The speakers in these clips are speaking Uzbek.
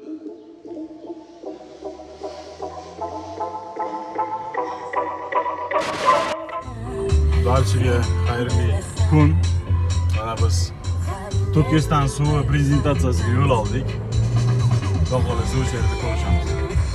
Barchaga xayrli kun. Mana biz Turkiston suvi prezentatsiyasiga yo'l oldik. Xudo xolasa o'sha yerda ko'rishamiz.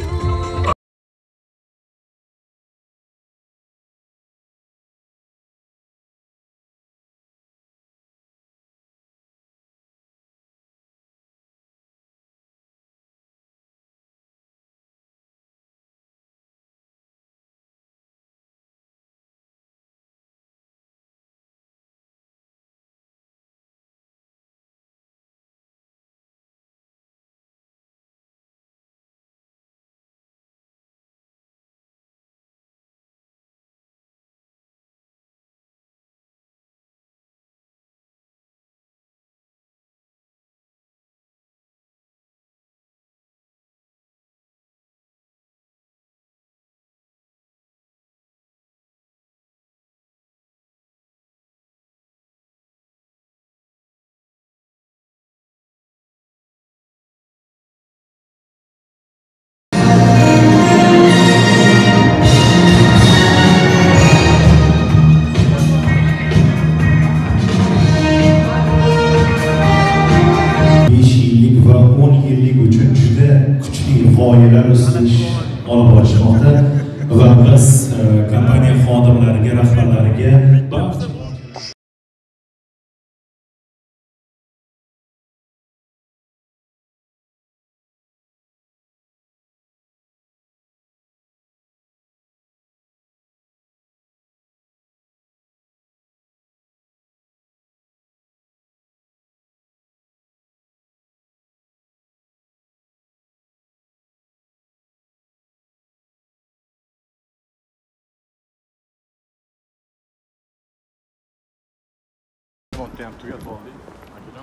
G'oyalar ustida olib borishmoqda va biz kompaniya xodimlariga, rahbarlariga Ham tugatib oldik. Akajon.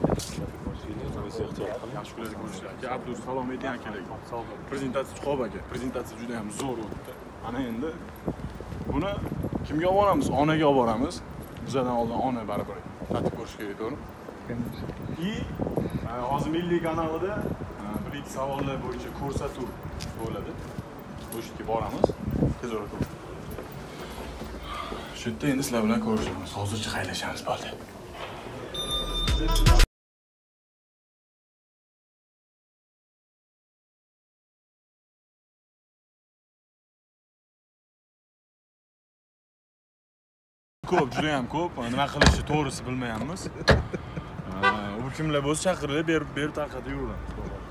Yaxshi kunlar ko'rishlar. Aka Abdus salom ayting akalarga. Prezentatsiya chiqib aka. Prezentatsiya juda ham zo'r o'tdi. Ana endi buni kimga olib boramiz? Onaga olib boramiz. Bizdan oldin ona baribir tatib ko'rish kerak, to'g'rimi? И hozir milliy kanalida bir ikki savollar bo'yicha ko'rsatuv bo'ladi. O'sha yerga boramiz. Tezroq. Shu yerda endi sizlar bilan ko'rishamiz. Hozircha xayrlashamiz bo'ldi. Ko'p, juda ham ko'p. Nima qilishni to'g'risi bilmayapmiz. U kimlar bo'lsa chaqirilib, berib tarqatib yuramiz.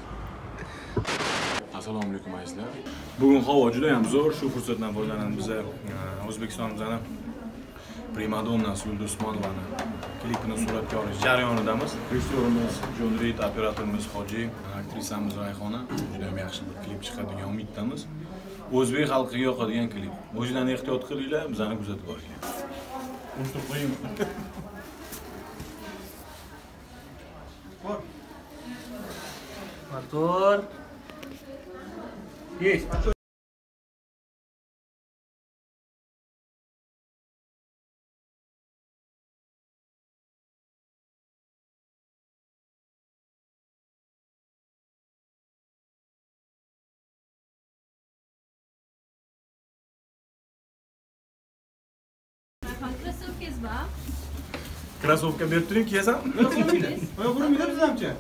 Assalomu alaykum azizlar. Bugun havo juda ham zo'r. Shu fursatdan foydalanib biz O'zbekistonimizning primadonnasi Yulduz Usmonovani klipini suratga olish jarayonidamiz. Rejissyorimiz Jon Reid, operatorimiz Hoji, aktrisamiz Rayhona juda ham yaxshi bir klip chiqadigan umiddamiz. O'zbek xalqiga yoqadigan klip. O'zinglarni ehtiyot qilinglar, bizani kuzatib boringlar. Ushtu qo'ying. Motor. Yes. Krossovka berib turing, kiyasan? Yo'q, buni bizamchi.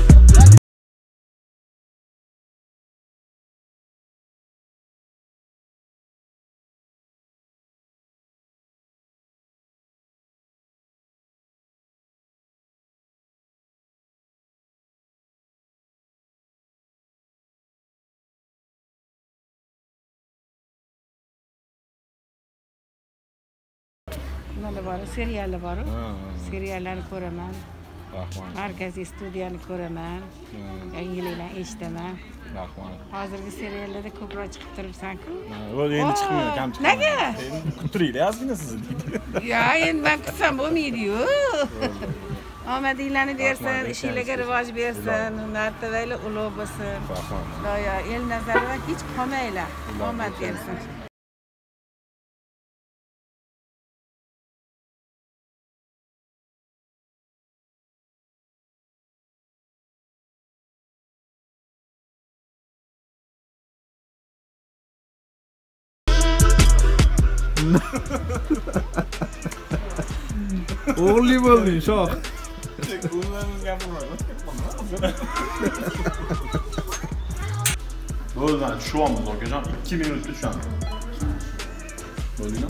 Mana bor, seriallar bor. Seriallarni ko'raman. Rahmat. Markaziy studiyani ko'raman. Yangiliklarni eshitaman. Rahmat. Hozirgi seriallarda ko'proq chiqib turibsan-ku. Endi chiqmaydi, kam chiqmaydi. Nega? Endi kuttiringlar, ozgina sizni deydi. Ya, endi men kutsam bo'lmaydi-yu. Omadinglarni bersin, ishinglarga rivoj bersin, martabalar ulug' bo'lsin. Rahmat. Xudoyo el nazarida hech qolmanglar. Omad bersin. O'g'illi bo'lding, shoh. Bo'ldi, tushyapmiz akajon. 2 minutda tushamiz. Bo'ldingmi?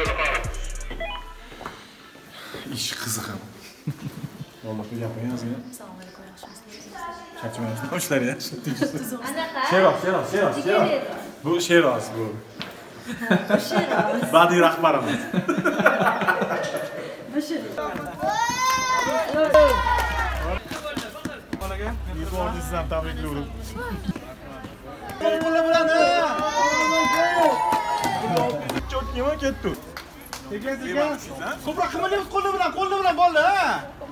Ish qiziq ham. Allohga gaping yozgan. Assalomu alaykum, yaxshimisiz? Charchamayapsizmi? Ishlar yaxshi. Sheroz. Bu Sheroz bu. Sheroz. Badiiy rahbarimiz. Yubordiz ham tabriklayman. Qo'llar bilan. Cho'k nima ketdi? Sekin. Ko'proq qilmaymiz qo'llar bilan bo'ldi, ha?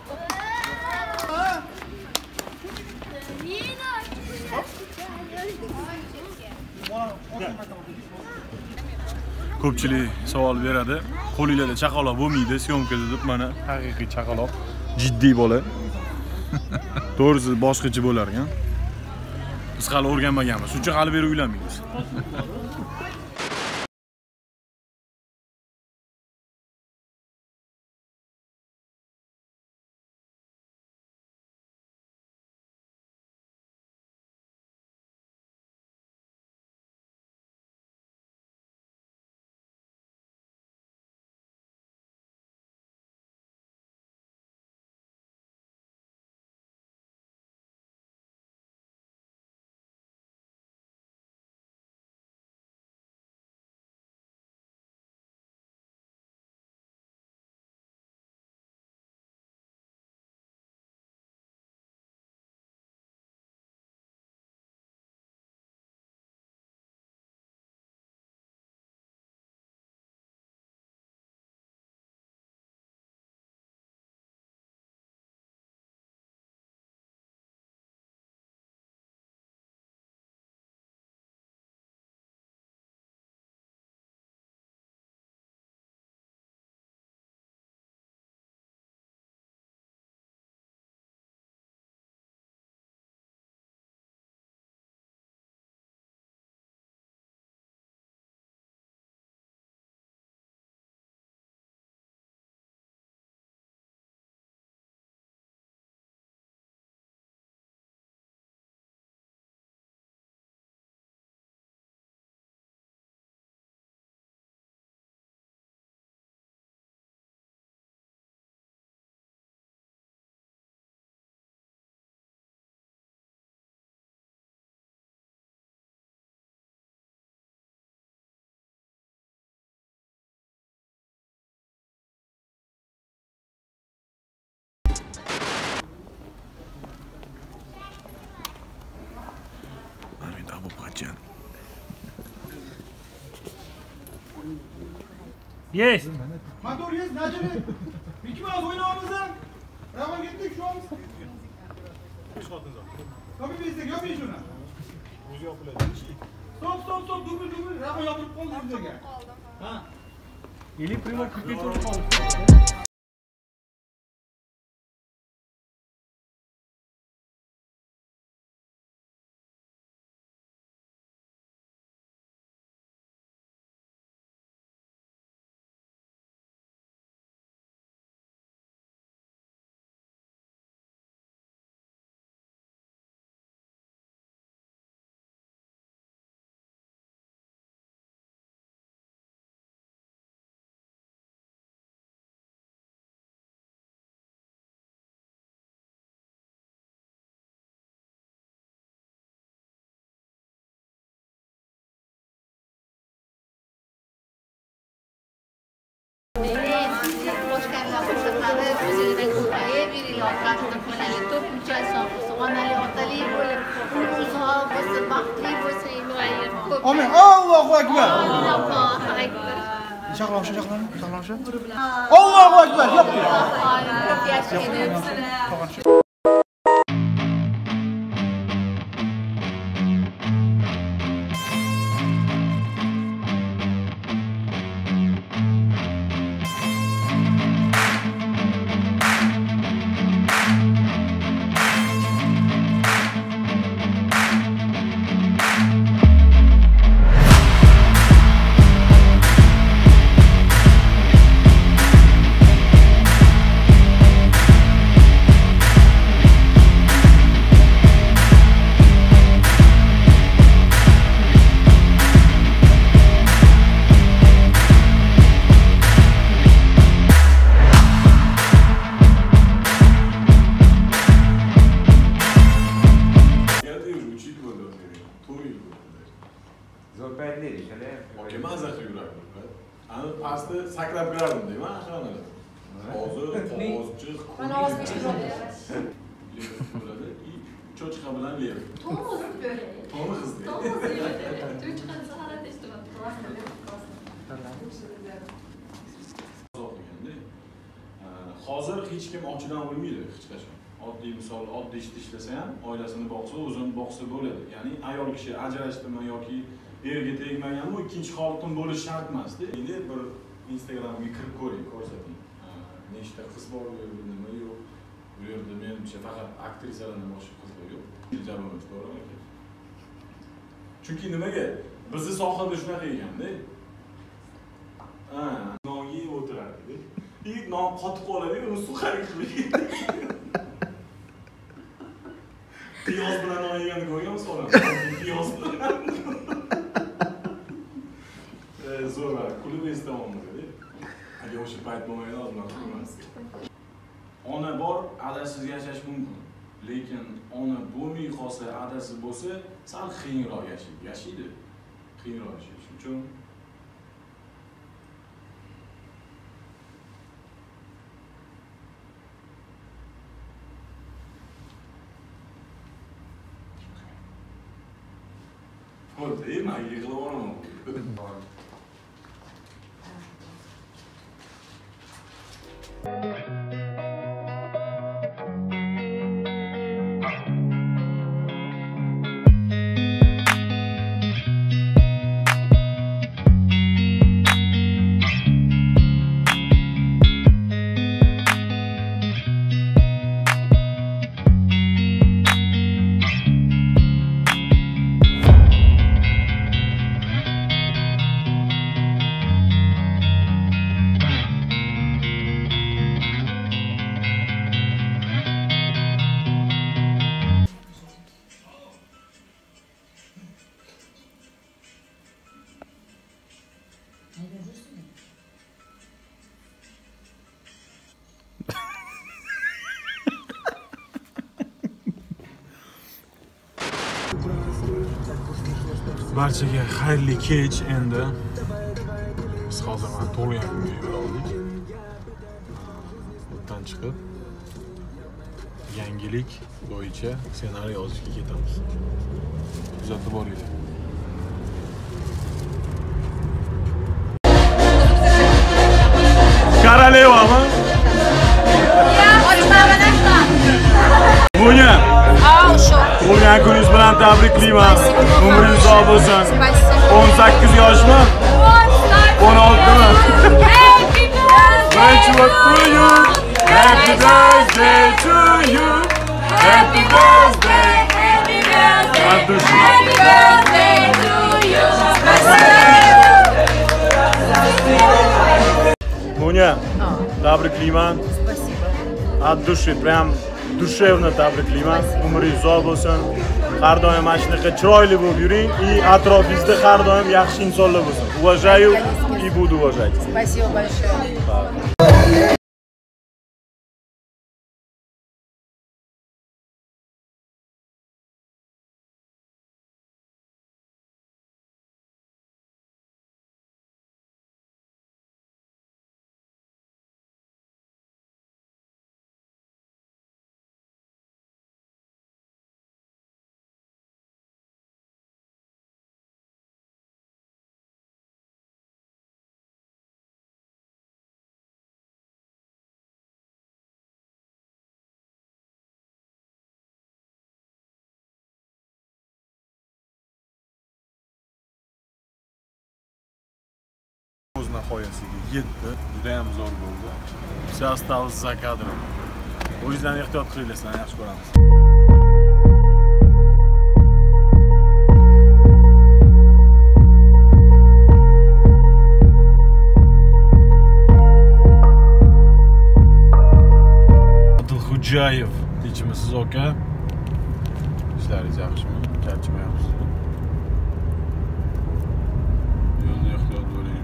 Ko'pchilik savol beradi. Qo'lingizda chaqaloq bo'lmaydi, syomkada deb mana haqiqiy chaqaloq. Jiddiy bola. To'g'risi boshqacha bo'lar ekan. Biz hali o'rganmaganmiz. Shuning uchun hali beri uylanmaymiz. Yes. Motor yes, nachini. Ikki oz o'ynaymiz ham. Ravon ketdik, shu olmiz. To'g'ri bizga yoping shuni. O'zi yopiladi. Stop, dubl, ravon yopilib qoldi bizga. Ha. Или prima cricket. Amin. Allahu akbar. Allahu Akbar. Yap. Zo'r paytlar ishlar. Okey, mazza qilib yurardim. Ani pastda sakrab kirardim deyman, xonalar. Hozir qog'ozchi, Mana ovozga chiqadi. bo'ladi. Cho'chqa bilan lev. To'g'ri böyle. To'g'ri qizdi. To'g'ri. Cho'chqani sahara teshtiman. Hozir hech kim ochidan o'lmaydi hech qachon. Oddiy misol, oddiy ishda ishlasa ham, oilasini boqsa, o'zini boqsa bo'ladi. Ya'ni ayol kishi ajrashdimi yoki erga tegmaganmi, bu ikkinchi holatim bo'lishi shart emas-da. Endi bir Instagramga kirib ko'ring, ko'rsating. Nechta qiz bor, nima yo'q. Bu yerda menimcha faqat aktrisalardan boshqa qizlar yo'q. Javob to'g'rimi? Chunki nimaga? Bizni sohada shunaqa ekan-da. Non yeb o'tiradi. Non qotib qoladi, uni suqarik qilib. Piyoz bilan non yeganini ko'rganmisiz olam? Piyoz bilan. Zo'r, kulib esdan olmaydi. Agar o'sha payt bo'lmagan odamlar qilmas. Ona bor, adasiz yashash mumkin. Lekin ona bo'lmay qolsa, adasi bo'lsa, sal qiyinroq yashaydi. Qiyinroq yashaydi. Shuning uchun Oldu, men yig'ilib olaman. Barchaga xayrli kech endi. Biz hozir mana to'g'rigan kunga yo'l oldik. Bundan chiqib yangilik bo'yicha ssenariy yozishga ketamiz. Kuzatib boringlar. Королева-mı? Bunya. Tug'ilgan kuningiz bilan tabriklayman. Umringiz uzoq bo'lsin. 18 yoshmi? 16mi? Happy birthday to you. Happy birthday to you. Happy birthday. Happy birthday. Happy birthday to you. Bunya. Tabriklayman. От души, прям душевно tabriklayman. Umringiz uzoq bo'lsin. Har doim mana shunaqa chiroyli bo'lib yuring и atrofingizda har doim yaxshi insonlar bo'lsin. Уважаю и буду уважать. Спасибо большое. O'z nihoyasiga yetdi. Juda ham zo'r bo'ldi. Все осталось за кадром. O'zingizdan ehtiyot qilinglar, sizlarni yaxshi ko'ramiz. Adilxo'jayev, tinchmisiz aka? Ishlaringiz yaxshimi? Charchamayapsizmi? Yo'lda ehtiyot bo'ling.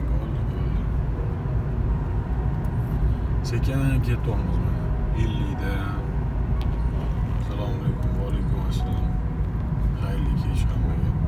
Sekin ketyapmiz mana. 50da. Assalomu alaykum, va alaykum assalom. Xayrli kech hammaga.